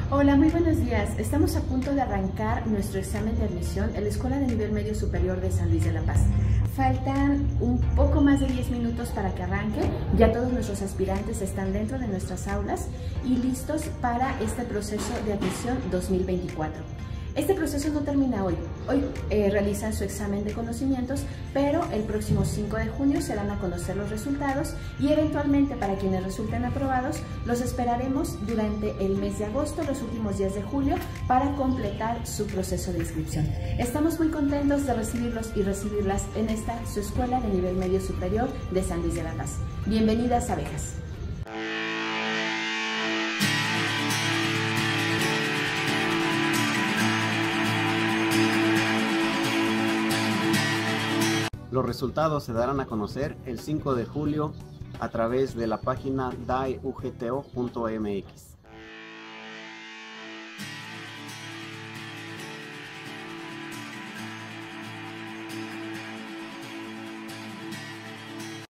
Hola, muy buenos días. Estamos a punto de arrancar nuestro examen de admisión en la Escuela de Nivel Medio Superior de San Luis de la Paz. Faltan un poco más de 10 minutos para que arranque. Ya todos nuestros aspirantes están dentro de nuestras aulas y listos para este proceso de admisión 2024. Este proceso no termina hoy. Hoy realizan su examen de conocimientos, pero el próximo 5 de junio se dan a conocer los resultados y eventualmente para quienes resulten aprobados los esperaremos durante el mes de agosto, los últimos días de julio, para completar su proceso de inscripción. Estamos muy contentos de recibirlos y recibirlas en esta su Escuela de Nivel Medio Superior de San Luis de la Paz. Bienvenidas, abejas. Los resultados se darán a conocer el 5 de julio a través de la página daeugto.mx.